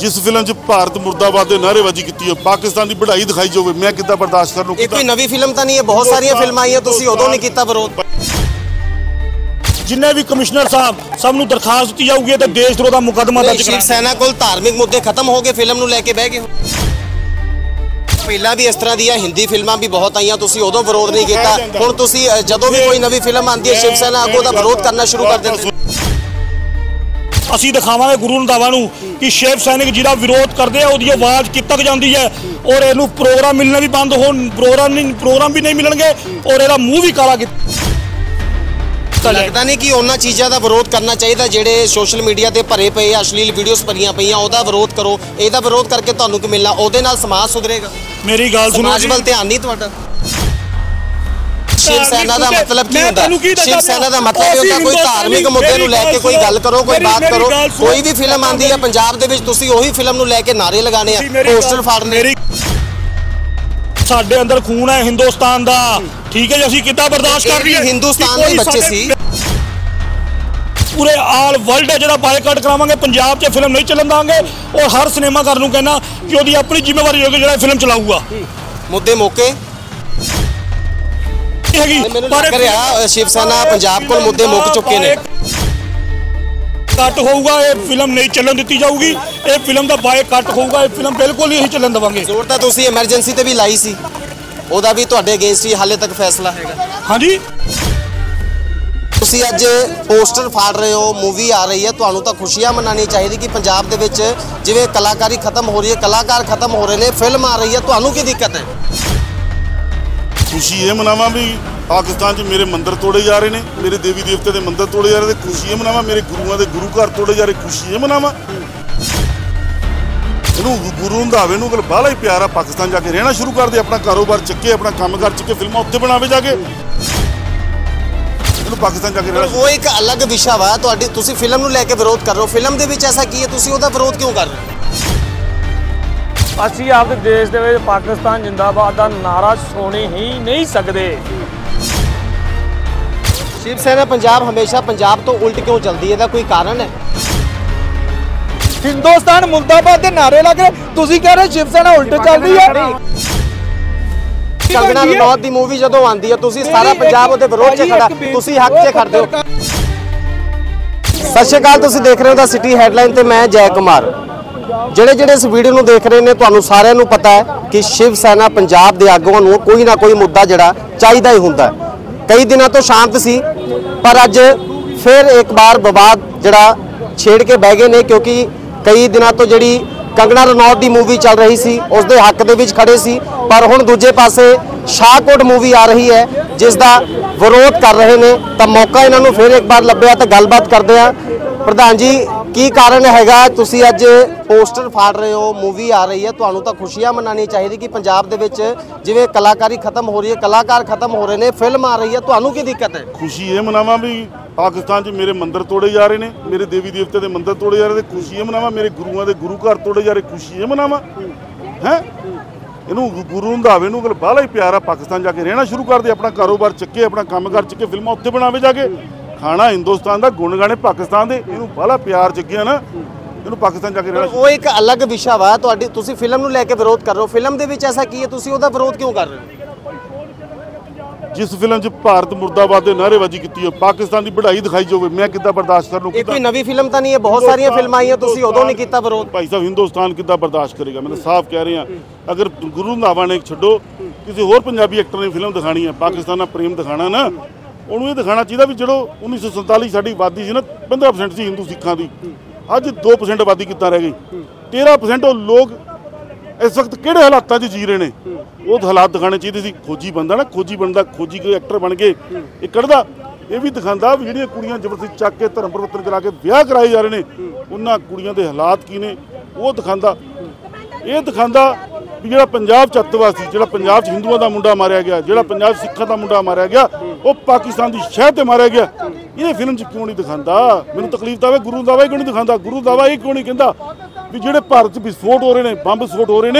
जिस फिल्म च भारत मुर्दाबाद के नारेबाजी की है, पाकिस्तान की बढ़ाई दिखाई जाए, मैं कितना बर्दाश्त कर लूं? ये कोई नवी फिल्म तो नहीं है, बहुत सारिया फिल्मां आई तुसीं उदों नहीं कीता विरोध। जिन्हें भी कमिश्नर साहब सब नूं दरखास्त दी जाऊगी तो देशद्रोह का मुकदमा दर्ज शिव सेना कोल धार्मिक मुद्दे खत्म हो गए, फिल्म नूं लैके बह गए। पहला भी इस तरह दी हिंदी फिल्मां भी बहुत आईयां, तुसीं उदों विरोध नहीं कीता, हुण तुसीं जदों भी कोई नवी फिल्म आती है शिव सेना अगों दा विरोध करना शुरू कर दिंदे। ਅਸੀਂ ਦਿਖਾਵਾਂਗੇ ਗੁਰੂ ਰੰਧਾਵਾ ਨੂੰ ਕਿ ਸ਼ਿਵ ਸੈਨਿਕ ਜਿਹਦਾ ਵਿਰੋਧ ਕਰਦੇ ਆ ਉਹਦੀ ਆਵਾਜ਼ ਕਿੱਥੇ ਤੱਕ ਜਾਂਦੀ ਹੈ ਔਰ ਇਹਨੂੰ ਪ੍ਰੋਗਰਾਮ ਮਿਲਣੇ ਵੀ ਬੰਦ ਹੋਣ, ਪ੍ਰੋਗਰਾਮ ਵੀ ਨਹੀਂ ਮਿਲਣਗੇ ਔਰ ਇਹਦਾ ਮੂੰਹ ਵੀ ਕਾਲਾ ਕੀਤਾ। ਲੱਗਦਾ ਨਹੀਂ ਕਿ ਉਹਨਾਂ ਚੀਜ਼ਾਂ ਦਾ ਵਿਰੋਧ ਕਰਨਾ ਚਾਹੀਦਾ ਜਿਹੜੇ ਸੋਸ਼ਲ ਮੀਡੀਆ ਤੇ ਭਰੇ ਪਏ ਅਸ਼ਲੀਲ ਵੀਡੀਓਜ਼ ਭਰੀਆਂ ਪਈਆਂ, ਉਹਦਾ ਵਿਰੋਧ ਕਰੋ। ਇਹਦਾ ਵਿਰੋਧ ਕਰਕੇ ਤੁਹਾਨੂੰ ਕੀ ਮਿਲਣਾ? ਉਹਦੇ ਨਾਲ ਸਮਾਜ ਸੁਧਰੇਗਾ। ਮੇਰੀ ਗੱਲ ਸੁਣੋ, ਸਮਾਜ ਵੱਲ ਧਿਆਨ ਨਹੀਂ ਤੁਹਾਡਾ। शिव सेना का मतलब की होता है? शिव सेना का मतलब होता कोई धार्मिक मुद्दे नूं लैके कोई गल करो, कोई बात करो। कोई भी फिल्म आती है पंजाब दे विच तुसीं ओही फिल्म नूं लैके नारे लगाने, पोस्टर फाड़ने। साडे अंदर खून है हिंदुस्तान दा, ठीक है जी, असीं किद्दां बर्दाश्त कर रही है? हिंदुस्तान दे बच्चे सी पूरे आल वर्ल्ड है जिहड़ा बायकाट करावांगे, पंजाब 'च फिल्म नहीं चलन देंगे और हर सिनेमाघर नूं कहना कि ओहदी अपनी जिम्मेवारी होगी जिहड़ा फिल्म चलाऊगा। मुद्दे मौके शिव सेना पंजाब को मुद्दे मुक चुके ने। कट होगा, ये फिल्म नहीं चलन दी जाऊगी, ये फिल्म का बायकाट होगा, ये फिल्म बिल्कुल नहीं चलन देवांगे। जोर तो तुसीं एमरजेंसी ते भी लाई सी, ओदा भी तुहाडे अगेंस्ट ही हाले तक फैसला हैगा। हाँ जी, तुसीं अज पोस्टर फाड़ रहे हो, मूवी आ रही है, तुहानूं तां खुशियां मनानी चाहिए कि पंजाब दे विच जिवें कलाकारी खत्म हो रही है, कलाकार खत्म हो रहे हैं, फिल्म आ रही है, तुहानूं की दिक्कत है? खुशी ये मनावा भी पाकिस्तान च मेरे मंदिर तोड़े जा रहे हैं, मेरे देवी देवते के मंदिर तोड़े जा रहे, खुशी ये मनावा मेरे गुरुओं के गुरु घर तोड़े जा रहे, खुशी ये मनावा। इनू गुरु रंधावे नूं बाहला ही प्यार आ, पाकिस्तान जाके रहना शुरू कर दे, अपना कारोबार चुके, अपना काम कर चुके, फिल्मां उत्थे बनावे जाके, इनू पाकिस्तान जाके रहना। वो एक अलग विषय वा, तुसीं फिल्म नूं लैके विरोध कर रहे हो, फिल्म दे विच ऐसा की है, तुसीं ओहदा विरोध क्यों कर रहे हो? ਅਸੀਂ ਆਪਦੇ ਦੇਸ਼ ਦੇ ਵਿੱਚ ਪਾਕਿਸਤਾਨ ਜਿੰਦਾਬਾਦ ਦਾ ਨਾਰਾ ਸੁਣ ਹੀ ਨਹੀਂ ਸਕਦੇ। शिव सेना पंजाब हमेशा पंजाब तो उल्ट क्यों चलती है? कोई कारण है? हिंदुस्तान मुर्दाबाद के नारे लग रहे, तुसी कह रहे शिव सेना उल्ट चल रही है। कंगना रनौत दी मूवी जदों आंदी है तुसी सारा पंजाब उहदे विरोध च खड़ा, तुसी हक च खड़दे हो। सत श्री अकाल, तुसी देख रहे हो द सिटी हेडलाइन ते मैं जय कुमार। ਜਿਹੜੇ इस वीडियो ਨੂੰ देख रहे हैं ਤੁਹਾਨੂੰ ਸਾਰਿਆਂ ਨੂੰ पता है कि शिव सेना पंजाब के आगूआं ਨੂੰ कोई ना कोई मुद्दा ਜਿਹੜਾ ਚਾਹੀਦਾ ही ਹੁੰਦਾ। कई दिनों तो शांत सी पर अज फिर एक बार विवाद जड़ा छेड़ के बह गए ने, क्योंकि कई दिनों तो जी कंगना रनौत की मूवी चल रही सी उसके हक दे विच खड़े सी, पर हुण दूजे पासे शाहकोट मूवी आ रही है जिसका विरोध कर रहे हैं। तो मौका इन्होंने फिर एक बार लभ्या तो गलबात करते हैं। प्रधान जी, की कारण हैगा तुसी अज पोस्टर फाड़ रहे हो, मूवी आ रही है, तुहानूं तां खुशियां मनानी चाहिए कि पंजाब दे विच जिवें कलाकारी खत्म हो रही है, कलाकार खत्म हो रहे हैं, फिल्म आ रही है, तुहानूं की दिक्कत है? खुशी ये मनावा भी पाकिस्तान च मेरे मंदिर तोड़े जा रहे हैं, मेरे देवी देवते के मंदिर तोड़े जा रहे, खुशी ये मनावा मेरे गुरुओं के गुरु घर तोड़े जा रहे, खुशी ये मनावा है। इनू गुरु रंधावे नूं बाहला ही प्यार आ, पाकिस्तान जाके रहना शुरू कर दे, अपना कारोबार चुके, अपना काम कर चुके, फिल्मां उत्थे बनावे जाके, खाना हिंदुस्तान का, गुण गाने पाकिस्तान के, इनू बाहला प्यार जगिया ना, इनू पाकिस्तान जाके रहना। वो एक अलग विषय वा, तुसीं फिल्म नूं लैके विरोध कर रहे हो, फिल्म दे विच ऐसा की है, तुसीं ओहदा विरोध क्यों कर रहे हो? जिस फिल्म च भारत मुर्दाबाद के नारेबाजी की है, पाकिस्तान की बढ़ाई दिखाई जाए, मैं किद्दां बर्दाश्त कर लूं? ये कोई नवी फिल्म तो नहीं है, बहुत सारिया फिल्मां आई हैं, तुसीं उदों नहीं कीता विरोध? भाई साहब, हिंदुस्तान किद्दां बर्दाश्त करेगा? मैं साफ कह रहे हैं, अगर गुरु रंधावा ने छड्डो किसी होर पंजाबी एक्टर ने फिल्म दिखानी है, पाकिस्तान नाल प्रेम दिखाना ना, उन्होंने ये दिखाना चाहिए भी जो 1947 साडी आबादी सी ना 15% सी हिंदू सिखां की, अज 2% आबादी कितना रह गई, 13% लोग इस वक्त किहड़े हालातां 'च जी रहे हैं, वो हालात दिखाने चाहिए सी। खोजी बनता ना, खोजी बनता, खोजी कोई एक्टर बन के ये कढ़दा, ये भी दिखाता भी जिहड़ियां कुड़ियां जबरदस्ती चक के धर्म परिवर्तन करा के विआह कराए जा रहे हैं, उन्हां कुड़ियां दे हालात की ने वो दिखाता। ये दिखाता भी जिहड़ा पंजाब च अतवासी, जिहड़ा पंजाब च हिंदुओं का मुंडा मारिया गया, जिहड़ा पंजाब सिखां का मुंडा मारिया गया, वो पाकिस्तान की शह ते मारिया गया, ये फिल्म च क्यों नहीं दिखाता? मैनूं तकलीफ तो आवे, गुरु रंधावा क्यों नहीं दिखाता? गुरु रंधावा ये क्यों नहीं कहता भी जिहड़े भारत च विस्फोट हो रहे हैं, बंब विस्फोट हो रहे हैं,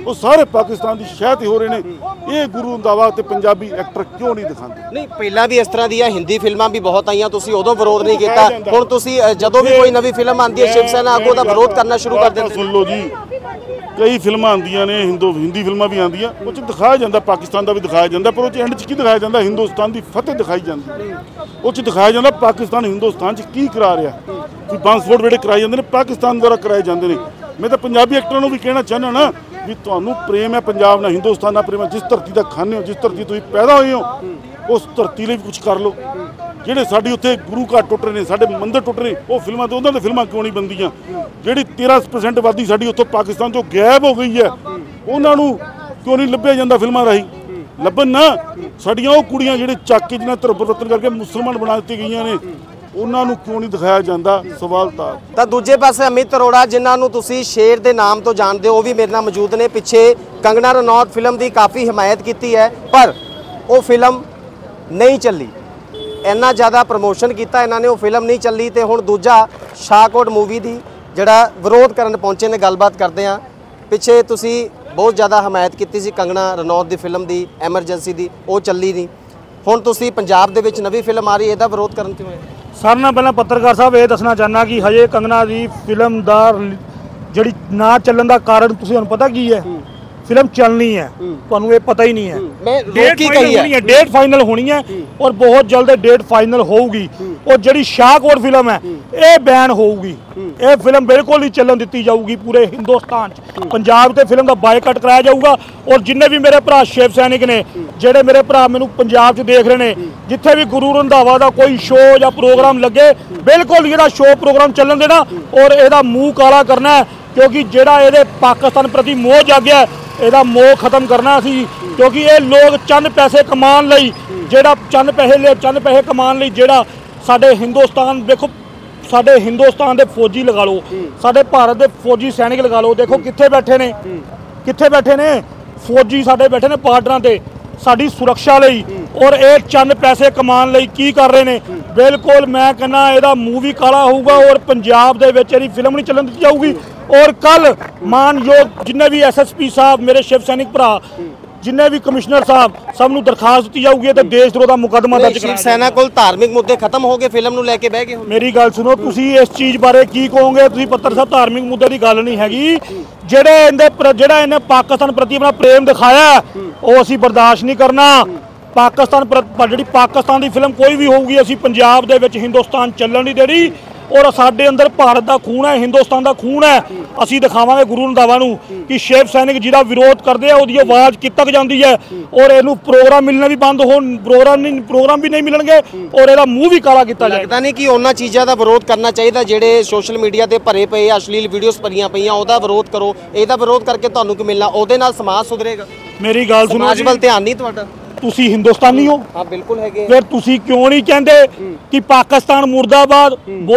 ਉਹ ਸਾਰੇ ਪਾਕਿਸਤਾਨ ਦੀ ਸ਼ਹਿ ਤੇ ਹੋ ਰਹੇ ਨੇ। ਇਹ ਗੁਰੂ ਰੰਧਾਵਾ ਤੇ ਪੰਜਾਬੀ ਐਕਟਰ ਕਿਉਂ ਨਹੀਂ ਦਿਖਾਉਂਦੇ? ਨਹੀਂ, ਪਹਿਲਾਂ ਵੀ ਇਸ ਤਰ੍ਹਾਂ ਦੀਆਂ ਹਿੰਦੀ ਫਿਲਮਾਂ ਵੀ ਬਹੁਤ ਆਈਆਂ, ਤੁਸੀਂ ਉਦੋਂ ਵਿਰੋਧ ਨਹੀਂ ਕੀਤਾ। ਹੁਣ ਤੁਸੀਂ ਜਦੋਂ ਵੀ ਕੋਈ ਨਵੀਂ ਫਿਲਮ ਆਉਂਦੀ ਹੈ ਸ਼ਿਵ ਸੈਨਾ ਆਗੂ ਦਾ ਵਿਰੋਧ ਕਰਨਾ ਸ਼ੁਰੂ ਕਰ ਦਿੰਦੇ। ਸੁਣ ਲਓ ਜੀ, ਕਈ ਫਿਲਮਾਂ ਆਉਂਦੀਆਂ ਨੇ, ਹਿੰਦੀ ਫਿਲਮਾਂ ਵੀ ਆਉਂਦੀਆਂ, ਉਹ 'ਚ ਦਿਖਾਇਆ ਜਾਂਦਾ ਪਾਕਿਸਤਾਨ ਦਾ ਵੀ ਦਿਖਾਇਆ ਜਾਂਦਾ, ਪਰ ਉਹ 'ਚ ਐਂਡ 'ਚ ਕੀ ਦਿਖਾਇਆ ਜਾਂਦਾ? ਹਿੰਦੁਸਤਾਨ ਦੀ ਫਤਿਹ ਦਿਖਾਈ ਜਾਂਦੀ। ਉਹ 'ਚ ਦਿਖਾਇਆ ਜਾਂਦਾ ਪਾਕਿਸਤਾਨ ਹਿੰਦੁਸਤਾਨ 'ਚ ਕੀ ਕਰਾ ਰਿਹਾ, ਕੋਈ ਬੰਬ ਵਿਸਫੋਟ ਜਿਹੜੇ ਕਰਾਏ ਜਾਂਦੇ ਨੇ ਪਾਕਿਸਤਾਨ ਦੁਆਰਾ ਕਰਾਏ ਜਾਂਦੇ ਨੇ। ਮੈਂ ਤਾਂ ਪੰਜਾਬੀ ਐਕਟਰਾਂ ਨੂੰ ਵੀ ਕਹਿਣਾ ਚਾਹੁੰਦਾ ਨਾ ਵੀ ਤੁਹਾਨੂੰ ਪ੍ਰੇਮ ਹੈ ਪੰਜਾਬ ਨਾਲ, ਹਿੰਦੁਸਤਾਨ ਨਾਲ ਪ੍ਰੇਮ ਹੈ। ਜਿਸ ਧਰਤੀ ਦਾ ਖਾਂਦੇ ਹੋ, ਜਿਸ ਧਰਤੀ ਤੁਸੀਂ ਪੈਦਾ ਹੋਏ ਹੋ, ਉਸ ਧਰਤੀ ਲਈ ਵੀ ਕੁਝ ਕਰ ਲਓ। ਜਿਹੜੇ ਸਾਡੀ ਉੱਥੇ ਗੁਰੂ ਘਰ ਟੁੱਟ ਰਹੇ ਨੇ, ਸਾਡੇ ਮੰਦਿਰ ਟੁੱਟ ਰਹੇ, ਉਹ ਫਿਲਮਾਂ ਤੇ ਉਹਨਾਂ ਦੇ ਫਿਲਮਾਂ ਕਿਉਂ ਨਹੀਂ ਬਣਦੀਆਂ? ਜਿਹੜੀ 13% ਆਬਾਦੀ ਸਾਡੀ ਉੱਥੋਂ ਪਾਕਿਸਤਾਨ ਤੋਂ ਗਾਇਬ ਹੋ ਗਈ ਹੈ, ਉਹਨਾਂ ਨੂੰ ਕਿਉਂ ਨਹੀਂ ਲੱਭਿਆ ਜਾਂਦਾ ਫਿਲਮਾਂ ਰਾਹੀਂ? ਲੱਭਣ ਨਾ। ਸਾਡੀਆਂ ਉਹ ਕੁੜੀਆਂ ਜਿਹੜੇ ਚੱਕ ਕੇ ਜਿਹਨਾਂ ਧਰਮ ਪਰਿਵਰਤਨ ਕਰਕੇ ਮੁਸਲਮਾਨ ਬਣਾ ਦਿੱਤੀ ਗਈਆਂ ਨੇ, ਉਹਨਾਂ ਨੂੰ ਕਿਉਂ ਨਹੀਂ ਦਿਖਾਇਆ ਜਾਂਦਾ? ਸਵਾਲ ਤਾਂ ਦੂਜੇ ਪਾਸੇ ਅਮਿਤ ਅਰੋੜਾ, ਜਿਨ੍ਹਾਂ ਨੂੰ ਤੁਸੀਂ ਸ਼ੇਰ ਦੇ ਨਾਮ ਤੋਂ ਜਾਣਦੇ ਹੋ, ਉਹ ਵੀ ਮੇਰੇ ਨਾਲ ਮੌਜੂਦ ਨੇ। ਪਿੱਛੇ ਕੰਗਨਾ ਰਣੌਤ ਫਿਲਮ ਦੀ ਕਾਫੀ ਹਮਾਇਤ ਕੀਤੀ ਹੈ, ਪਰ ਉਹ ਫਿਲਮ ਨਹੀਂ ਚੱਲੀ। ਇੰਨਾ ਜ਼ਿਆਦਾ ਪ੍ਰਮੋਸ਼ਨ ਕੀਤਾ ਇਹਨਾਂ ਨੇ, ਉਹ ਫਿਲਮ ਨਹੀਂ ਚੱਲੀ। ਤੇ ਹੁਣ ਦੂਜਾ ਸ਼ਾਹਕੋਟ ਮੂਵੀ ਦੀ ਜਿਹੜਾ ਵਿਰੋਧ ਕਰਨ ਪਹੁੰਚੇ ਨੇ, ਗੱਲਬਾਤ ਕਰਦੇ ਹਾਂ। ਪਿੱਛੇ ਤੁਸੀਂ ਬਹੁਤ ਜ਼ਿਆਦਾ ਹਮਾਇਤ ਕੀਤੀ ਸੀ ਕੰਗਨਾ ਰਣੌਤ ਦੀ ਫਿਲਮ ਦੀ, ਐਮਰਜੈਂਸੀ ਦੀ, ਉਹ ਚੱਲੀ ਨਹੀਂ। ਹੁਣ ਤੁਸੀਂ ਪੰਜਾਬ ਦੇ ਵਿੱਚ ਨਵੀਂ ਫਿਲਮ ਆ ਰਹੀ, ਇਹਦਾ ਵਿਰੋਧ ਕਰਨ ਕਿਉਂ ਹੈ? ਸਰ ਨਾਲ ਪਹਿਲਾਂ ਪੱਤਰਕਾਰ ਸਾਹਿਬ ਇਹ ਦੱਸਣਾ ਚਾਹੁੰਦਾ ਕਿ ਹਜੇ ਕੰਗਨਾ ਦੀ ਫਿਲਮ ਦਾ ਜਿਹੜੀ ਨਾ ਚੱਲਣ ਦਾ ਕਾਰਨ ਤੁਸੀਂ ਤੁਹਾਨੂੰ ਪਤਾ ਕੀ ਹੈ? ਫਿਲਮ ਚੱਲਣੀ ਹੈ, ਤੁਹਾਨੂੰ ਇਹ ਪਤਾ ਹੀ ਨਹੀਂ ਹੈ। ਡੇਟ ਫਾਈਨਲ ਹੋਣੀ ਹੈ ਔਰ ਬਹੁਤ ਜਲਦ ਡੇਟ ਫਾਈਨਲ ਹੋਊਗੀ। ਔਰ ਜਿਹੜੀ ਸ਼ਾਹਕੋਟ ਫਿਲਮ ਹੈ ਇਹ ਬੈਨ ਹੋਊਗੀ। ਇਹ ਫਿਲਮ ਬਿਲਕੁਲ ਨਹੀਂ ਚੱਲਣ ਦਿੱਤੀ ਜਾਊਗੀ ਪੂਰੇ ਹਿੰਦੁਸਤਾਨ 'ਚ। ਪੰਜਾਬ ਤੇ ਫਿਲਮ ਦਾ ਬਾਈਕਾਟ ਕਰਾਇਆ ਜਾਊਗਾ। ਔਰ ਜਿੰਨੇ ਵੀ ਮੇਰੇ ਭਰਾ ਸ਼ਿਵ ਸੈਨਿਕ ਨੇ, ਜਿਹੜੇ ਮੇਰੇ ਭਰਾ ਮੈਨੂੰ ਪੰਜਾਬ 'ਚ ਦੇਖ ਰਹੇ ਨੇ, ਜਿੱਥੇ ਵੀ ਗੁਰੂ ਰੰਧਾਵਾ ਦਾ ਕੋਈ ਸ਼ੋਅ ਜਾਂ ਪ੍ਰੋਗਰਾਮ ਲੱਗੇ, ਬਿਲਕੁਲ ਇਹਦਾ ਸ਼ੋਅ ਪ੍ਰੋਗਰਾਮ ਚੱਲਣ ਦੇਣਾ ਔਰ ਇਹਦਾ ਮੂੰਹ ਕਾਲਾ ਕਰਨਾ, ਕਿਉਂਕਿ ਜਿਹੜਾ ਇਹਦੇ ਪਾਕਿਸਤਾਨ ਪ੍ਰਤੀ ਮੋਹ ਜਾਗਿਆ, ਇਹਦਾ ਮੋਹ ਖਤਮ ਕਰਨਾ ਸੀ। ਕਿਉਂਕਿ ਇਹ ਲੋਕ ਚੰਦ ਪੈਸੇ ਕਮਾਉਣ ਲਈ, ਜਿਹੜਾ ਚੰਦ ਪੈਸੇ ਕਮਾਉਣ ਲਈ ਜਿਹੜਾ ਸਾਡੇ ਹਿੰਦੁਸਤਾਨ, ਦੇਖੋ ਸਾਡੇ ਹਿੰਦੁਸਤਾਨ ਦੇ ਫੌਜੀ ਲਗਾ ਲਓ, ਸਾਡੇ ਭਾਰਤ ਦੇ ਫੌਜੀ ਸੈਨਿਕ ਲਗਾ ਲਓ, ਦੇਖੋ ਕਿੱਥੇ ਬੈਠੇ ਨੇ, ਕਿੱਥੇ ਬੈਠੇ ਨੇ ਫੌਜੀ ਸਾਡੇ ਬੈਠੇ ਨੇ ਬਾਰਡਰਾਂ ਤੇ ਸਾਡੀ ਸੁਰੱਖਿਆ ਲਈ। ਔਰ ਇਹ ਚੰਦ ਪੈਸੇ ਕਮਾਉਣ ਲਈ ਕੀ ਕਰ ਰਹੇ ਨੇ? ਬਿਲਕੁਲ ਮੈਂ ਕਹਿੰਦਾ ਇਹਦਾ ਮੂੰਹ ਵੀ ਕਾਲਾ ਹੋਊਗਾ ਔਰ ਪੰਜਾਬ ਦੇ ਵਿੱਚ ਇਹਦੀ ਫਿਲਮ ਨਹੀਂ ਚੱਲਣ ਦਿੱਤੀ ਜਾਊਗੀ। ਔਰ ਕੱਲ ਮਾਨਯੋਗ ਜਿੰਨੇ ਵੀ ਐਸਐਸਪੀ ਸਾਹਿਬ, ਮੇਰੇ ਸ਼ਿਵ ਸੈਨਿਕ ਭਰਾ, ਜਿੰਨੇ ਵੀ ਕਮਿਸ਼ਨਰ ਸਾਹਿਬ, ਸਭ ਨੂੰ ਦਰਖਾਸਤ ਦਿੱਤੀ ਜਾਊਗੀ ਤੇ ਦੇਸ਼ ਵਿਰੋਧੀ ਮੁਕੱਦਮਾ ਦਰਜ ਕਰਾਇਆ। ਸ਼ਿਵ ਸੈਨਾ ਕੋਲ ਧਾਰਮਿਕ ਮੁੱਦੇ ਖਤਮ ਹੋ ਗਏ, ਫਿਲਮ ਨੂੰ ਲੈ ਕੇ ਬਹਿ ਗਏ। ਮੇਰੀ ਗੱਲ ਸੁਣੋ, ਤੁਸੀਂ ਇਸ ਚੀਜ਼ ਬਾਰੇ ਕੀ ਕਹੋਗੇ? ਤੁਸੀਂ ਪੱਤਰ ਸਾਹਿਬ, ਧਾਰਮਿਕ ਮੁੱਦੇ ਦੀ ਗੱਲ ਨਹੀਂ ਹੈਗੀ। ਜਿਹੜਾ ਇਹਨੇ ਪਾਕਿਸਤਾਨ ਪ੍ਰਤੀ ਆਪਣਾ ਪ੍ਰੇਮ ਦਿਖਾਇਆ, ਉਹ ਅਸੀਂ ਬਰਦਾਸ਼ਤ ਨਹੀਂ ਕਰਨਾ। ਜਿਹੜੀ ਪਾਕਿਸਤਾਨ ਦੀ ਫਿਲਮ ਕੋਈ ਵੀ ਹੋਊਗੀ, ਅਸੀਂ ਪੰਜਾਬ ਦੇ ਵਿੱਚ ਹਿੰਦੁਸਤਾਨ ਚੱਲਣ ਨਹੀਂ ਦੇਣੀ। ਔਰ ਸਾਡੇ ਅੰਦਰ ਭਾਰਤ ਦਾ ਖੂਨ ਹੈ, ਹਿੰਦੁਸਤਾਨ ਦਾ ਖੂਨ ਹੈ। ਅਸੀਂ ਦਿਖਾਵਾਂਗੇ ਗੁਰੂ ਰੰਧਾਵਾ ਨੂੰ ਕਿ ਸ਼ਿਵ ਸੈਨਿਕ ਜਿਹਦਾ ਵਿਰੋਧ ਕਰਦੇ ਆ, ਉਹਦੀ ਆਵਾਜ਼ ਕਿੱਥੇ ਤੱਕ ਜਾਂਦੀ ਹੈ। ਔਰ ਇਹਨੂੰ ਪ੍ਰੋਗਰਾਮ ਮਿਲਣੇ ਵੀ ਬੰਦ ਹੋਣ, ਪ੍ਰੋਗਰਾਮ ਵੀ ਨਹੀਂ ਮਿਲਣਗੇ ਔਰ ਇਹਦਾ ਮੂੰਹ ਵੀ ਕਾਲਾ ਕੀਤਾ ਜਾਏਗਾ। ਲੱਗਦਾ ਨਹੀਂ ਕਿ ਉਹਨਾਂ ਚੀਜ਼ਾਂ ਦਾ ਵਿਰੋਧ ਕਰਨਾ ਚਾਹੀਦਾ ਜਿਹੜੇ ਸੋਸ਼ਲ ਮੀਡੀਆ ਤੇ ਭਰੇ ਪਏ ਅਸ਼ਲੀਲ ਵੀਡੀਓਜ਼ ਭਰੀਆਂ ਪਈਆਂ, ਉਹਦਾ ਵਿਰੋਧ ਕਰੋ। ਇਹਦਾ ਵਿਰੋਧ ਕਰਕੇ ਤੁਹਾਨੂੰ ਕੀ ਮਿਲਣਾ? ਉਹਦੇ ਨਾਲ ਸਮਾਜ ਸੁਧਰੇਗਾ। ਮੇਰੀ ਗੱਲ ਸੁਣੋ, ਸਮਾਜ ਵੱਲ ਧਿਆਨ ਨਹੀਂ ਤੁਹਾਡਾ। ਤੁਸੀਂ ਹਿੰਦੁਸਤਾਨੀ ਹੋ? ਹਾਂ ਬਿਲਕੁਲ ਹੈਗੇ। ਫਿਰ ਤੁਸੀਂ ਕਿਉਂ ਨਹੀਂ ਕਹਿੰਦੇ ਕਿ ਪਾਕਿਸਤਾਨ ਮੁਰਦਾਬਾਦ?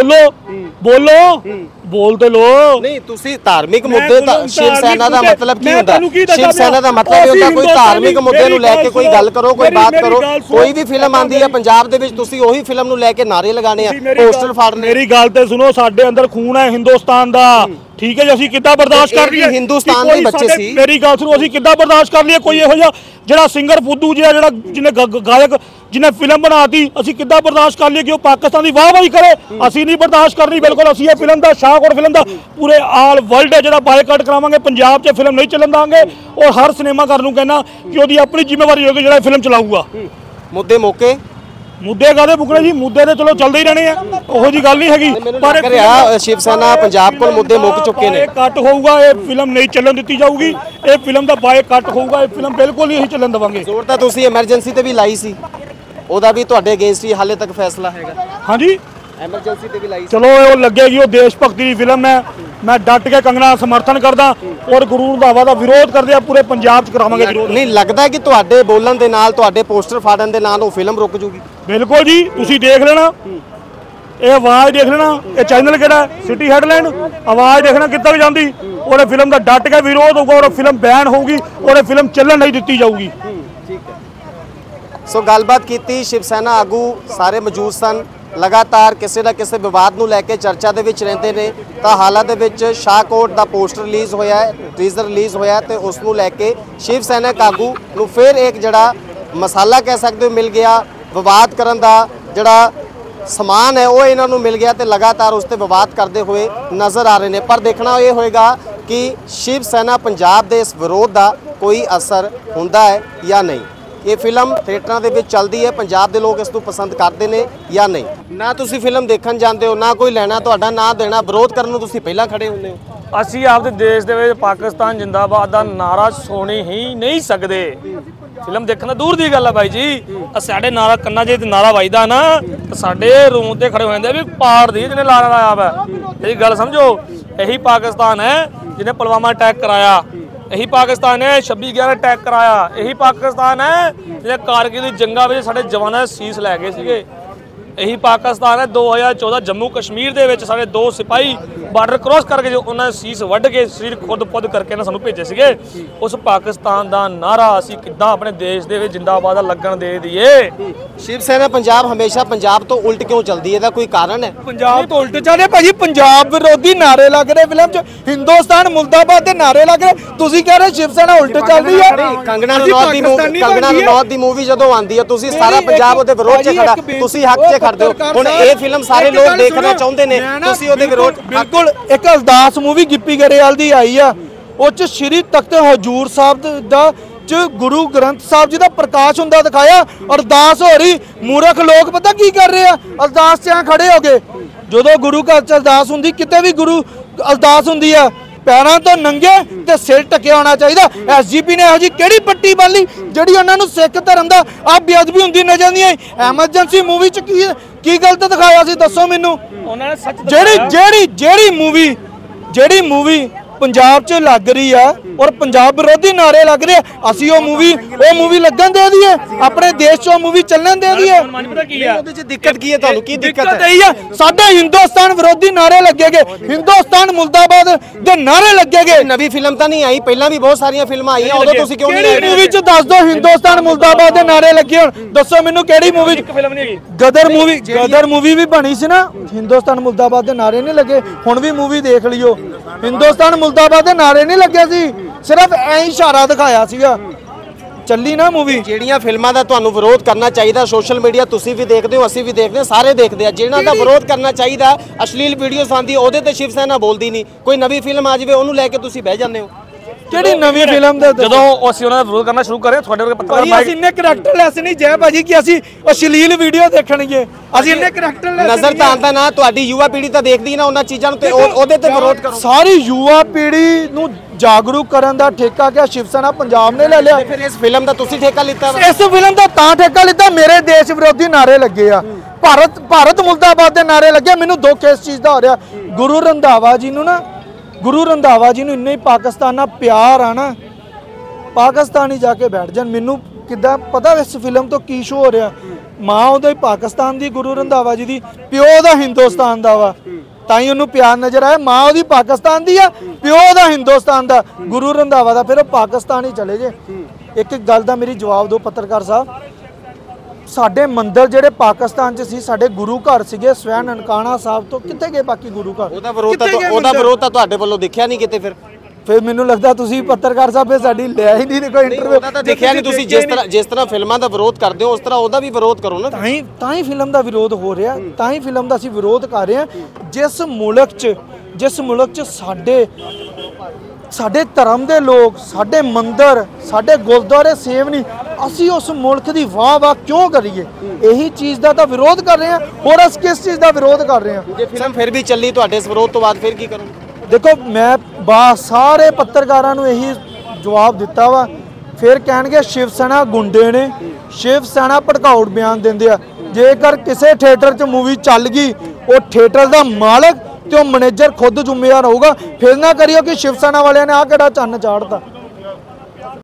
ਬੋਲ ਤੇ ਲੋ। ਨਹੀਂ, ਤੁਸੀਂ ਧਾਰਮਿਕ ਮੁੱਦੇ ਦਾ ਸ਼ਿਵ ਸੈਨਾ ਦਾ ਮਤਲਬ ਕੀ ਹੁੰਦਾ? ਸ਼ਿਵ ਸੈਨਾ ਦਾ ਮਤਲਬ ਇਹ ਹੁੰਦਾ ਕੋਈ ਧਾਰਮਿਕ ਮੁੱਦੇ ਨੂੰ ਲੈ ਕੇ ਕੋਈ ਗੱਲ ਕਰੋ, ਕੋਈ ਬਾਤ ਕਰੋ। ਕੋਈ ਵੀ ਫਿਲਮ ਆਂਦੀ ਹੈ ਪੰਜਾਬ ਦੇ ਵਿੱਚ, ਤੁਸੀਂ ਉਹੀ ਫਿਲਮ ਨੂੰ ਲੈ ਕੇ ਨਾਰੇ ਲਗਾਣੇ ਆ, ਪੋਸਟਰ ਫਾੜਨੇ। ਮੇਰੀ ਗੱਲ ਤੇ ਸੁਣੋ, ਸਾਡੇ ਅੰਦਰ ਖੂਨ ਹੈ ਹਿੰਦੁਸਤਾਨ ਦਾ, ਠੀਕ ਹੈ ਜੀ। ਅਸੀਂ ਕਿੱਦਾਂ ਬਰਦਾਸ਼ਤ ਕਰ ਲਈਏ? ਹਿੰਦੁਸਤਾਨ ਦੇ ਬੱਚੇ ਸੀ। ਮੇਰੀ ਗੱਲ ਸੁਣੋ, ਅਸੀਂ ਕਿੱਦਾਂ ਬਰਦਾਸ਼ਤ ਕਰ ਲਈਏ ਕੋਈ ਇਹੋ ਜਿਹਾ ਜਿਹੜਾ ਸਿੰਗਰ ਫੁੱਦੂ ਜਿਹਾ, ਜਿਹੜਾ ਜਿਹਨੇ ਗਾਇਕ ਜਿਹਨੇ ਫਿਲਮ ਬਣਾਤੀ, ਅਸੀਂ ਕਿੱਦਾਂ ਬਰਦਾਸ਼ਤ ਕਰ ਲਈਏ ਕਿ ਉਹ ਪਾਕਿਸਤਾਨ ਦੀ ਵਾਹਵਾਹੀ ਕਰੇ? ਅਸੀਂ ਨਹੀਂ ਬਰਦਾਸ਼ਤ ਕਰਨੀ ਬਿਲਕੁਲ। ਅਸੀਂ ਇਹ ਫਿਲਮ ਦਾ, ਸ਼ਾਹਕੋਟ ਫਿਲਮ ਦਾ ਪੂਰੇ ਆਲ ਵਰਲਡ ਜਿਹੜਾ ਬਾਈਕਾਟ ਕਰਾਵਾਂਗੇ। ਪੰਜਾਬ 'ਚ ਫਿਲਮ ਨਹੀਂ ਚੱਲਣ ਦਾਂਗੇ ਔਰ ਹਰ ਸਿਨੇਮਾ ਘਰ ਨੂੰ ਕਹਿਣਾ ਕਿ ਉਹਦੀ ਆਪਣੀ ਜ਼ਿੰਮੇਵਾਰੀ ਹੋਏਗੀ ਜਿਹੜਾ ਫਿਲਮ ਚਲਾਊਗਾ। ਮੁੱਦੇ ਕਾਹਦੇ ਮੁੱਕਣੇ ਜੀ? ਮੁੱਦੇ ਤੇ ਚਲੋ ਚੱਲਦੇ ਹੀ ਰਹਿਣੇ ਆ, ਉਹੋ ਜੀ ਗੱਲ ਨਹੀਂ ਹੈਗੀ। ਪਰ ਸ਼ਿਵ ਸੈਨਾ ਪੰਜਾਬ ਕੋਲ ਮੁੱਦੇ ਮੁੱਕ ਚੁੱਕੇ ਨੇ। ਕੱਟ ਹੋਊਗਾ, ਇਹ ਫਿਲਮ ਨਹੀਂ ਚੱਲਣ ਦਿੱਤੀ ਜਾਊਗੀ। ਇਹ ਫਿਲਮ ਦਾ ਬਾਈਕਾਟ ਹੋਊਗਾ, ਇਹ ਫਿਲਮ ਬਿਲਕੁਲ ਨਹੀਂ ਅਸੀਂ ਚੱਲਣ ਦੇਵਾਂਗੇ। ਜ਼ੋਰ ਤਾਂ ਤੁਸੀਂ ਐਮਰਜੈਂਸੀ ਤੇ ਵੀ ਲਾਈ ਸੀ, ਉਹਦਾ ਵੀ ਤੁਹਾਡੇ ਅਗੇਂਸਟ ਹੀ ਹਾਲੇ ਤੱਕ ਫੈਸਲਾ ਹੈਗਾ? ਹਾਂਜੀ, ਐਮਰਜੈਂਸੀ ਤੇ ਵੀ ਲਾਈ। ਚਲੋ ਉਹ ਲੱਗੇਗੀ, ਉਹ ਦੇਸ਼ ਭਗਤੀ ਦੀ ਫਿਲਮ ਹੈ। ਮੈਂ ਡਟ ਕੇ ਕੰਗਨਾ ਸਮਰਥਨ ਕਰਦਾ ਔਰ ਗੁਰੂ ਰੰਧਾਵਾ ਦਾ ਵਿਰੋਧ ਕਰਦੇ ਆ, ਪੂਰੇ ਪੰਜਾਬ 'ਚ ਕਰਾਵਾਂਗੇ ਵਿਰੋਧ। ਨਹੀਂ ਲੱਗਦਾ ਕਿ ਤੁਹਾਡੇ ਬੋਲਣ ਦੇ ਨਾਲ, ਤੁਹਾਡੇ ਪੋਸਟਰ ਫਾੜਨ ਦੇ ਨਾਲ ਉਹ ਫਿਲਮ ਰੁਕ ਜੂਗੀ? ਬਿਲਕੁਲ ਜੀ, ਤੁਸੀਂ ਦੇਖ ਲੈਣਾ, ਇਹ ਆਵਾਜ਼ ਦੇਖ ਲੈਣਾ। ਇਹ ਚੈਨਲ ਕਿਹੜਾ? City headline. ਆਵਾਜ਼ ਦੇਖਣਾ ਕਿੱਥੇ ਤੱਕ ਜਾਂਦੀ। ਔਰ ਇਹ ਫਿਲਮ ਦਾ ਡਟ ਕੇ ਵਿਰੋਧ ਹੋਊਗਾ ਔਰ ਫਿਲਮ ਬੈਨ ਹੋਊਗੀ ਔਰ ਇਹ ਫਿਲਮ ਚੱਲਣ ਨਹੀਂ ਦਿੱਤੀ ਜਾਊਗੀ। ਸੋ ਗੱਲਬਾਤ ਕੀਤੀ, ਸ਼ਿਵ ਸੈਨਾ ਆਗੂ ਸਾਰੇ ਮੌਜੂਦ ਸਨ। ਲਗਾਤਾਰ ਕਿਸੇ ਨਾ ਕਿਸੇ ਵਿਵਾਦ ਨੂੰ ਲੈ ਕੇ ਚਰਚਾ ਦੇ ਵਿੱਚ ਰਹਿੰਦੇ ਨੇ। ਤਾਂ ਹਾਲਾਂ ਦੇ ਵਿੱਚ ਸ਼ਾਹਕੋਟ ਦਾ ਪੋਸਟਰ ਰਿਲੀਜ਼ ਹੋਇਆ ਹੈ, ਟੀਜ਼ਰ ਰਿਲੀਜ਼ ਹੋਇਆ ਤੇ ਉਸ ਨੂੰ ਲੈ ਕੇ ਸ਼ਿਵ ਸੈਨਿਕ ਆਗੂ ਨੂੰ ਫਿਰ ਇੱਕ ਜਿਹੜਾ ਮਸਾਲਾ ਕਹਿ ਸਕਦੇ ਹੋ ਮਿਲ ਗਿਆ, ਵਿਵਾਦ ਕਰਨ ਦਾ ਜਿਹੜਾ ਸਮਾਨ ਹੈ ਉਹ ਇਹਨਾਂ ਨੂੰ ਮਿਲ ਗਿਆ ਤੇ ਲਗਾਤਾਰ ਉਸ ਤੇ ਵਿਵਾਦ ਕਰਦੇ ਹੋਏ ਨਜ਼ਰ ਆ ਰਹੇ ਨੇ। ਪਰ ਦੇਖਣਾ ਇਹ ਹੋਏਗਾ ਕਿ ਸ਼ਿਵ ਸੈਨਾ ਪੰਜਾਬ ਦੇ ਇਸ ਵਿਰੋਧ ਦਾ ਕੋਈ ਅਸਰ ਹੁੰਦਾ ਹੈ ਜਾਂ ਨਹੀਂ। ਇਹ ਫਿਲਮ ਥੀਏਟਰਾਂ ਦੇ ਵਿੱਚ ਚੱਲਦੀ ਹੈ, ਪੰਜਾਬ ਦੇ ਲੋਕ ਇਸ ਨੂੰ ਪਸੰਦ ਕਰਦੇ ਨੇ ਜਾਂ ਨਹੀਂ। ਨਾ ਤੁਸੀਂ ਫਿਲਮ ਦੇਖਣ ਜਾਂਦੇ ਹੋ, ਨਾ ਕੋਈ ਲੈਣਾ ਤੁਹਾਡਾ, ਨਾ ਦੇਣਾ, ਵਿਰੋਧ ਕਰਨ ਨੂੰ ਤੁਸੀਂ ਪਹਿਲਾਂ ਖੜੇ ਹੁੰਦੇ ਹੋ। ਅਸੀਂ ਆਪਦੇ ਦੇਸ਼ ਦੇ ਵਿੱਚ ਪਾਕਿਸਤਾਨ ਜਿੰਦਾਬਾਦ ਦਾ ਨਾਰਾ ਸੁਣ ਹੀ ਨਹੀਂ ਸਕਦੇ। ਫਿਲਮ ਦੇਖਣ ਦਾ ਦੂਰ ਦੀ ਗੱਲ ਹੈ ਬਾਈ ਜੀ। ਸਾਡੇ ਨਾਰਾ ਕੰਨਾਂ 'ਚ ਨਾਰਾ ਵੱਜਦਾ ਨਾ ਤਾਂ ਸਾਡੇ ਰੂਮ ਤੇ ਖੜੇ ਹੋ ਜਾਂਦੇ ਵੀ ਪਾੜ ਦੀ ਜਿਹਨੇ ਨਾਰਾ ਲਾਇਆ ਵਾ। ਇਹ ਗੱਲ ਸਮਝੋ, ਇਹੀ ਪਾਕਿਸਤਾਨ ਹੈ ਜਿਹਨੇ ਪੁਲਵਾਮਾ ਅਟੈਕ ਕਰਾਇਆ, ਇਹੀ ਪਾਕਿਸਤਾਨ ਹੈ 26/11 ਅਟੈਕ ਕਰਾਇਆ, ਇਹੀ ਪਾਕਿਸਤਾਨ ਹੈ ਜਿਹਨੇ ਕਾਰਗਿਲ ਦੀ ਜੰਗਾਂ ਵਿੱਚ ਸਾਡੇ ਜਵਾਨਾਂ ਦੇ ਸੀਸ ਲੈ ਗਏ ਸੀਗੇ। ਇਹੀ ਪਾਕਿਸਤਾਨ ਹੈ 2014 ਜੰਮੂ ਕਸ਼ਮੀਰ ਦੇ ਵਿੱਚ ਸਾਡੇ 2 ਸਿਪਾਹੀ ਬਾਰਡਰ ਕ੍ਰੋਸ ਕਰਕੇ ਜੋ ਉਹਨਾਂ ਦੇ ਸੀਸ ਵੱਢ ਕੇ ਸਰੀਰ ਖੁਦ ਕਰਕੇ ਨਾ ਸਾਨੂੰ ਭੇਜੇ ਸੀਗੇ। ਉਸ ਪਾਕਿਸਤਾਨ ਦਾ ਨਾਰਾ ਅਸੀਂ ਕਿੱਦਾਂ ਆਪਣੇ ਦੇਸ਼ ਦੇ ਵਿੱਚ ਜਿੰਦਾਬਾਦ ਲੱਗਣ ਦੇ ਦਈਏ। ਸ਼ਿਵ ਸੈਨਾ ਪੰਜਾਬ ਹਮੇਸ਼ਾ ਪੰਜਾਬ ਤੋਂ ਉਲਟ ਕਿਉਂ ਚੱਲਦੀ ਹੈ? ਇਹਦਾ ਕੋਈ ਕਾਰਨ ਹੈ? ਪੰਜਾਬ ਤੋਂ ਉਲਟ ਚੱਲਦੇ ਭਾਜੀ, ਪੰਜਾਬ ਵਿਰੋਧੀ ਨਾਰੇ ਲੱਗ ਰਹੇ ਫਿਲਮ 'ਚ, ਹਿੰਦੁਸਤਾਨ ਮੁਰਦਾਬਾਦ ਦੇ ਨਾਰੇ ਲੱਗ ਰਹੇ। ਤੁਸੀਂ ਕਹਿ ਰਹੇ ਸ਼ਿਵ ਸੈਨਾ ਉਲਟ ਚੱਲਦੀ ਹੈ। ਕੰਗਨਾ ਰਣੌਤ ਦੀ ਮੂਵੀ ਜਦੋਂ ਆਉਂਦੀ ਹੈ ਤੁਸੀਂ ਸਾਰਾ ਪੰਜਾਬ ਉਹਦੇ ਵਿਰੋਧ 'ਚ ਖੜਾ, ਤੁਸੀਂ ਹੱਕ 'ਚ ਖੜਦੇ ਹੋ। ਹੁਣ ਇਹ ਫਿਲਮ ਸਾਰੇ ਲੋਕ ਦੇਖਣਾ ਚਾਹੁੰਦੇ ਨੇ, ਤੁਸੀਂ ਉਹਦੇ ਵਿਰੋਧ। ਬਿਲਕੁਲ ਇੱਕ ਅਰਦਾਸ ਮੂਵੀ ਗਿੱਪੀ ਗਰੇਵਾਲ ਦੀ ਆਈ ਆ, ਉਹ 'ਚ ਸ਼੍ਰੀ ਤਖਤ ਹਜ਼ੂਰ ਸਾਹਿਬ ਦਾ ਚ ਗੁਰੂ ਗ੍ਰੰਥ ਸਾਹਿਬ ਜੀ ਦਾ ਪ੍ਰਕਾਸ਼ ਹੁੰਦਾ ਦਿਖਾਇਆ। ਅਰਦਾਸ ਹੋ ਰਹੀ, ਮੂਰਖ ਲੋਕ ਪਤਾ ਕੀ ਕਰ ਰਹੇ ਆ, ਅਰਦਾਸ 'ਚ ਖੜੇ ਹੋ ਗਏ। ਜਦੋਂ ਗੁਰੂ ਘਰ 'ਚ ਅਰਦਾਸ ਹੁੰਦੀ, ਕਿਤੇ ਵੀ ਗੁਰੂ ਅਰਦਾਸ ਹੁੰਦੀ ਆ, ਪੈਰਾਂ ਤੋਂ ਨੰਗੇ ਤੇ ਸਿਰ ਟਕਿਆ ਹੋਣਾ ਚਾਹੀਦਾ। ਐਸਜੀਪੀ ਨੇ ਇਹੋ ਜਿਹੀ ਕਿਹੜੀ ਪੱਟੀ ਬੰਨੀ ਜਿਹੜੀ ਉਹਨਾਂ ਨੂੰ ਸਿੱਖ ਧਰਮ ਦਾ ਆ ਬੇਅਦਬੀ ਹੁੰਦੀ ਨਜ਼ਰ ਨਹੀਂ ਆਈ? ਐਮਰਜੈਂਸੀ ਮੂਵੀ 'ਚ ਕੀ ਗਲਤ ਦਿਖਾਇਆ ਸੀ ਦੱਸੋ ਮੈਨੂੰ? ਉਹਨਾਂ ਨੇ ਸੱਚ ਜਿਹੜੀ ਮੂਵੀ ਪੰਜਾਬ 'ਚ ਲੱਗ ਰਹੀ ਆ ਔਰ ਪੰਜਾਬ ਵਿਰੋਧੀ ਨਾਰੇ ਲੱਗ ਰਹੇ, ਅਸੀਂ ਉਹ ਮੂਵੀ ਲੱਗਣ ਦੇ ਦਈਏ, ਆਪਣੇ ਦੇਸ਼ 'ਚ ਉਹ ਮੂਵੀ ਚੱਲਣ ਦੇ ਦਈਏ। ਪਤਾ ਕੀ ਆ ਉਹਦੇ 'ਚ ਦਿੱਕਤ ਕੀ ਹੈ? ਤੁਹਾਨੂੰ ਕੀ ਦਿੱਕਤ ਹੈ? ਇਹੀ ਆ, ਸਾਡੇ ਹਿੰਦੁਸਤਾਨ ਵਿਰੋਧੀ ਨਾਰੇ ਲੱਗੇਗੇ, ਹਿੰਦੁਸਤਾਨ ਮੁਰਦਾਬਾਦ ਦੇ ਨਾਰੇ ਲੱਗੇਗੇ। ਨਵੀਂ ਫਿਲਮ ਤਾਂ ਨਹੀਂ ਆਈ, ਪਹਿਲਾਂ ਵੀ ਬਹੁਤ ਸਾਰੀਆਂ ਫਿਲਮਾਂ ਆਈਆਂ, ਉਦੋਂ ਤੁਸੀਂ ਕਿਉਂ ਨਹੀਂ ਆਏ? ਕਿਹੜੀ ਮੂਵੀ 'ਚ ਦੱਸ ਦਿਓ ਹਿੰਦੁਸਤਾਨ ਮੁਰਦਾਬਾਦ ਦੇ ਨਾਰੇ ਲੱਗੇ ਹੋਣ, ਦੱਸੋ ਮੈਨੂੰ ਕਿਹੜੀ ਮੂਵੀ 'ਚ? ਫਿਲਮ ਨਹੀਂ ਹੈਗੀ। ਗਦਰ ਮੂਵੀ ਵੀ ਬਣੀ ਸੀ ਨਾ, ਹਿੰਦੁਸਤਾਨ ਮੁਰਦਾਬਾਦ ਦੇ ਨਾਰੇ ਨਹੀਂ ਲੱਗੇ। ਹੁਣ ਵੀ ਮੂਵੀ ਦੇਖ ਲਿਓ, ਹਿੰਦੁਸਤਾਨ ਮੁਰਦਾਬਾਦ ਦੇ ਨਾਰੇ ਨਹੀਂ ਲੱਗੇ ਸੀ, ਸਿਰਫ ਐਂ ਇਸ਼ਾਰਾ ਦਿਖਾਇਆ ਸੀਗਾ। ਚੱਲੀ ਨਾ ਮੂਵੀ। ਜਿਹੜੀਆਂ ਫਿਲਮਾਂ ਦਾ ਤੁਹਾਨੂੰ ਵਿਰੋਧ ਕਰਨਾ ਚਾਹੀਦਾ, ਸੋਸ਼ਲ ਮੀਡੀਆ ਤੁਸੀਂ ਵੀ ਦੇਖਦੇ ਹੋ, ਅਸੀਂ ਵੀ ਦੇਖਦੇ ਹਾਂ, ਸਾਰੇ ਦੇਖਦੇ ਆ, ਜਿਹਨਾਂ ਦਾ ਵਿਰੋਧ ਕਰਨਾ ਚਾਹੀਦਾ, ਅਸ਼ਲੀਲ ਵੀਡੀਓਜ਼ ਆਉਂਦੀ ਉਹਦੇ ਤੇ ਸ਼ਿਵ ਸੈਨਾ ਬੋਲਦੀ ਨਹੀਂ। ਕੋਈ ਨਵੀਂ ਫਿਲਮ ਆ ਜਾਵੇ ਉਹਨੂੰ ਲੈ ਕੇ ਤੁਸੀਂ ਬਹਿ ਜਾਂਦੇ ਹੋ। ਕਿਹੜੀ ਨਵੀਂ ਫਿਲਮ ਦਾ? ਜਦੋਂ ਅਸੀਂ ਉਹਨਾਂ ਦਾ ਵਿਰੋਧ ਕਰਨਾ ਸ਼ੁਰੂ ਕਰੇ ਤੁਹਾਡੇ ਵਰਗੇ ਪੱਤਰਕਾਰ ਅਸੀਂ ਇੰਨੇ ਕਰੈਕਟਰਲੈਸ ਨਹੀਂ ਜੈ ਭਾਜੀ ਕਿ ਅਸੀਂ ਅਸ਼ਲੀਲ ਵੀਡੀਓ ਦੇਖਣਗੇ। ਅਸੀਂ ਇੰਨੇ ਕਰੈਕਟਰਲੈਸ ਨਜ਼ਰ ਤਾਂ ਆਉਂਦਾ ਨਾ, ਤੁਹਾਡੀ ਯੁਵਾ ਪੀੜ੍ਹੀ ਤਾਂ ਦੇਖਦੀ ਨਾ ਉਹਨਾਂ ਚੀਜ਼ਾਂ ਨੂੰ ਤੇ ਉਹਦੇ ਤੇ ਵਿਰੋਧ ਕਰੋ। ਸਾਰੀ ਯੁਵਾ ਪੀੜ੍ਹੀ ਨੂੰ ਜਾਗਰੂਕ ਕਰਨ ਦਾ ਠੇਕਾ ਕਿਆ ਸ਼ਿਵ ਸੈਨਾ ਪੰਜਾਬ ਨੇ ਲੈ ਲਿਆ? ਫਿਰ ਇਸ ਫਿਲਮ ਦਾ ਤੁਸੀਂ ਠੇਕਾ ਲਿੱਤਾ? ਇਸ ਫਿਲਮ ਦਾ ਤਾਂ ਠੇਕਾ ਲਿੱਤਾ, ਮੇਰੇ ਦੇਸ਼ ਵਿਰੋਧੀ ਨਾਰੇ ਲੱਗੇ ਆ, ਭਾਰਤ ਮੁਰਦਾਬਾਦ ਦੇ ਨਾਰੇ ਲੱਗੇ। ਮੈਨੂੰ ਦੁੱਖ ਇਸ ਚੀਜ਼ ਦਾ ਹੋ ਰਿਹਾ, ਗੁਰੂ ਰੰਧਾਵਾ ਜੀ ਨੂੰ ਇੰਨਾ ਹੀ ਪਾਕਿਸਤਾਨ ਨਾਲ ਪਿਆਰ ਆ ਨਾ, ਪਾਕਿਸਤਾਨ ਹੀ ਜਾ ਕੇ ਬੈਠ ਜਾਣ। ਮੈਨੂੰ ਕਿੱਦਾਂ ਪਤਾ ਇਸ ਫਿਲਮ ਤੋਂ ਕੀ ਸ਼ੋ ਹੋ ਰਿਹਾ? ਮਾਂ ਉਹਦੇ ਪਾਕਿਸਤਾਨ ਦੀ, ਗੁਰੂ ਰੰਧਾਵਾ ਜੀ ਦੀ, ਪਿਓ ਦਾ ਹਿੰਦੁਸਤਾਨ ਦਾ ਵਾ, ਤਾਂ ਹੀ ਉਹਨੂੰ ਪਿਆਰ ਨਜ਼ਰ ਆਇਆ। ਮਾਂ ਉਹਦੀ ਪਾਕਿਸਤਾਨ ਦੀ ਆ, ਪਿਓ ਦਾ ਹਿੰਦੁਸਤਾਨ ਦਾ, ਗੁਰੂ ਰੰਧਾਵਾ ਦਾ, ਫਿਰ ਉਹ ਪਾਕਿਸਤਾਨ ਹੀ ਚਲੇ ਜੇ। ਇੱਕ ਗੱਲ ਦਾ ਮੇਰੀ ਜਵਾਬ ਦਿਓ ਪੱਤਰਕਾਰ ਸਾਹਿਬ, ਸਾਡੇ ਮੰਦਿਰ ਜਿਹੜੇ ਪਾਕਿਸਤਾਨ 'ਚ ਸੀ, ਸਾਡੇ ਗੁਰੂ ਘਰ ਸੀਗੇ ਸਵੈ ਨਨਕਾਣਾ ਸਾਹਿਬ ਤੋਂ, ਕਿੱਥੇ ਗਏ ਬਾਕੀ ਗੁਰੂ ਘਰ? ਉਹਦਾ ਵਿਰੋਧ ਤਾਂ ਤੁਹਾਡੇ ਵੱਲੋਂ ਦਿਖਿਆ ਨਹੀਂ ਕਿਤੇ। ਫਿਰ ਮੈਨੂੰ ਲੱਗਦਾ ਤੁਸੀਂ ਪੱਤਰਕਾਰ ਸਾਹਿਬ ਫਿਰ ਸਾਡੀ ਲਿਆ ਹੀ ਨਹੀਂ ਕੋਈ ਇੰਟਰਵਿਊ। ਤਾਂ ਦੇਖਿਆ ਨਹੀਂ ਤੁਸੀਂ, ਜਿਸ ਤਰ੍ਹਾਂ ਫਿਲਮਾਂ ਦਾ ਵਿਰੋਧ ਕਰਦੇ ਹੋ ਉਸ ਤਰ੍ਹਾਂ ਉਹਦਾ ਵੀ ਵਿਰੋਧ ਕਰੋ ਨਾ। ਤਾਂ ਹੀ ਫਿਲਮ ਦਾ ਵਿਰੋਧ ਹੋ ਰਿਹਾ, ਤਾਂ ਹੀ ਫਿਲਮ ਦਾ ਅਸੀਂ ਵਿਰੋਧ ਕਰ ਰਹੇ ਹਾਂ। ਜਿਸ ਮੁਲਕ 'ਚ ਸਾਡੇ ਧਰਮ ਦੇ ਲੋਕ, ਸਾਡੇ ਮੰਦਿਰ, ਸਾਡੇ ਗੁਰਦੁਆਰੇ ਸੇਵ ਨਹੀਂ, ਅਸੀਂ ਉਸ ਮੁਲਕ ਦੀ ਵਾਹ ਕਿਉਂ ਕਰੀਏ? ਇਹੀ ਚੀਜ਼ ਦਾ ਤਾਂ ਵਿਰੋਧ ਕਰ ਰਹੇ ਹਾਂ। ਹੋਰ ਅਸੀਂ ਕਿਸ ਚੀਜ਼ ਦਾ ਵਿਰੋਧ ਕਰ ਰਹੇ ਹਾਂ? ਜੇ ਫਿਲਮ ਫਿਰ ਵੀ ਚੱਲੀ ਤੁਹਾਡੇ ਇਸ ਵਿਰੋਧ ਤੋਂ ਬਾਅਦ ਫਿਰ ਕੀ ਕਰੋਗੇ? ਦੇਖੋ, ਮੈਂ ਸਾਰੇ ਪੱਤਰਕਾਰਾਂ ਨੂੰ ਇਹੀ ਜਵਾਬ ਦਿੱਤਾ ਵਾ, ਫਿਰ ਕਹਿਣਗੇ ਸ਼ਿਵ ਸੈਨਾ ਗੁੰਡੇ ਨੇ, ਸ਼ਿਵ ਸੈਨਾ ਭੜਕਾਊ ਬਿਆਨ ਦਿੰਦੇ ਆ। ਜੇਕਰ ਕਿਸੇ ਥੀਏਟਰ 'ਚ ਮੂਵੀ ਚੱਲ ਗਈ, ਉਹ ਥੀਏਟਰ ਦਾ ਮਾਲਕ ਤੇ ਉਹ ਮੈਨੇਜਰ ਖੁਦ ਜ਼ਿੰਮੇਵਾਰ ਹੋਊਗਾ। ਫਿਰ ਨਾ ਕਰਿਓ ਕਿ ਸ਼ਿਵ ਸੈਨਾ ਵਾਲਿਆਂ ਨੇ ਆਹ ਕਿਹੜਾ ਚੰਨ ਚਾੜਤਾ।